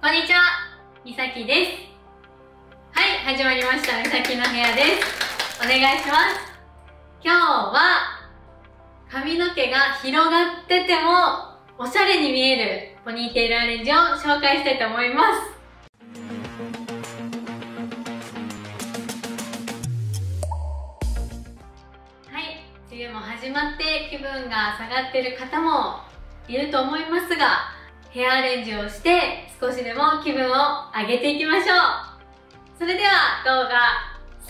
こんにちは、みさきです。はい、始まりました。みさきの部屋です。お願いします。今日は髪の毛が広がっててもおしゃれに見えるポニーテールアレンジを紹介したいと思います。はい、梅雨も始まって気分が下がってる方もいると思いますが、ヘアアレンジをして少しでも気分を上げていきましょう。それでは動画スタ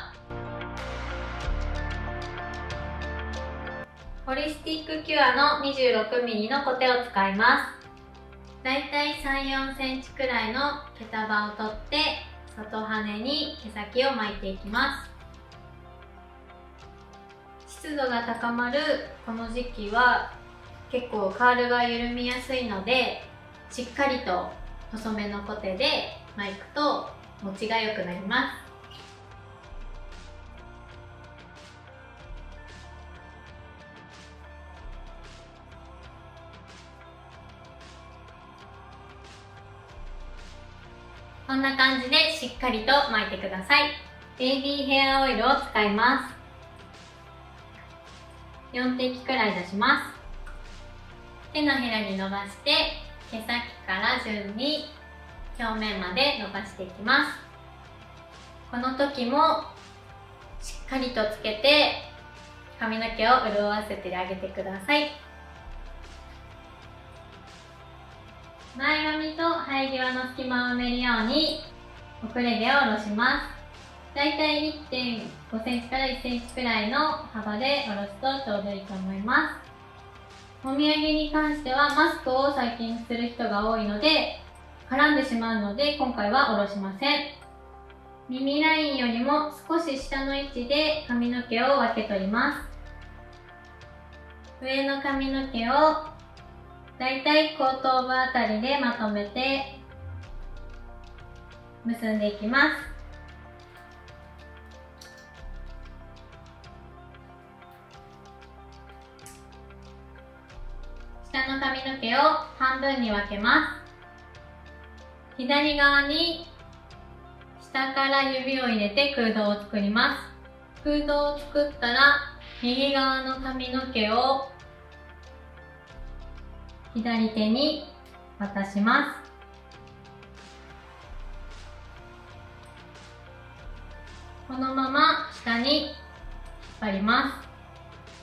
ート。ホリスティックキュアの 26mm のコテを使います。だいたい 3,4 センチくらいの毛束を取って外羽に毛先を巻いていきます。湿度が高まるこの時期は結構カールが緩みやすいので、しっかりと細めのコテで巻くと持ちが良くなります。こんな感じでしっかりと巻いてください。ベイビーヘアオイルを使います。4滴くらい出します。手のひらに伸ばして毛先から順に表面まで伸ばしていきます。この時もしっかりとつけて髪の毛を潤わせてあげてください。前髪と生え際の隙間を埋めるように遅れ毛を下ろします。だいたい 1.5 センチから1センチくらいの幅で下ろすとちょうどいいと思います。もみあげに関してはマスクを最近する人が多いので絡んでしまうので今回は下ろしません。耳ラインよりも少し下の位置で髪の毛を分け取ります。上の髪の毛をだいたい後頭部あたりでまとめて結んでいきます。下の髪の毛を半分に分けます。左側に下から指を入れて空洞を作ります。空洞を作ったら右側の髪の毛を左手に渡します。このまま下に引っ張ります。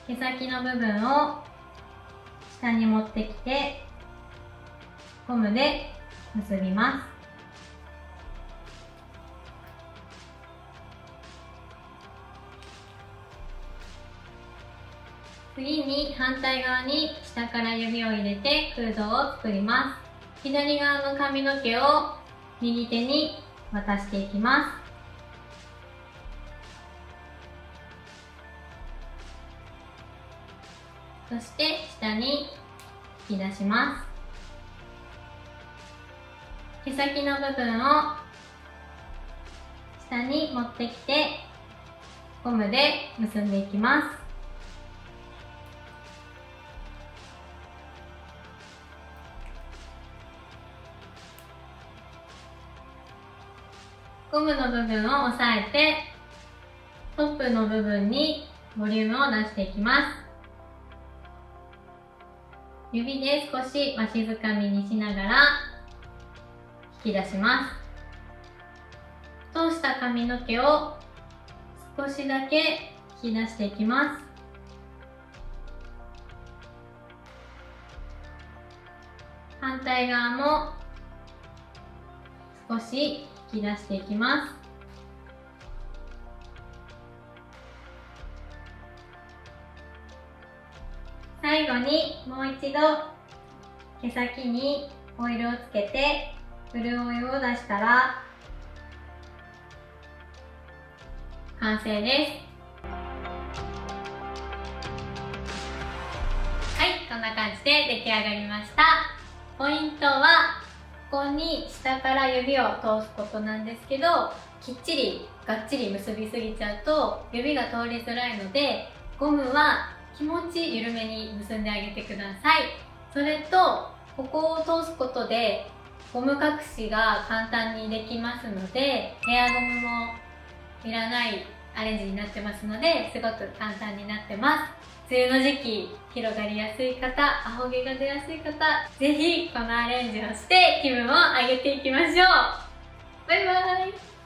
毛先の部分を下に持ってきてゴムで結びます。次に反対側に下から指を入れて空洞を作ります。左側の髪の毛を右手に渡していきます。そして下に引き出します。毛先の部分を下に持ってきてゴムで結んでいきます。ゴムの部分を押さえてトップの部分にボリュームを出していきます。指で少しわしづかみにしながら引き出します。通した髪の毛を少しだけ引き出していきます。反対側も少し引き出していきます。最後にもう一度毛先にオイルをつけて潤いを出したら完成です。はい、こんな感じで出来上がりました。ポイントはここに下から指を通すことなんですけど、きっちりがっちり結びすぎちゃうと指が通りづらいので、ゴムは気持ち緩めに結んであげてください。それとここを通すことでゴム隠しが簡単にできますので、ヘアゴムもいらないアレンジになってますので、すごく簡単になってます。梅雨の時期、広がりやすい方、アホ毛が出やすい方、ぜひこのアレンジをして気分を上げていきましょう。バイバーイ。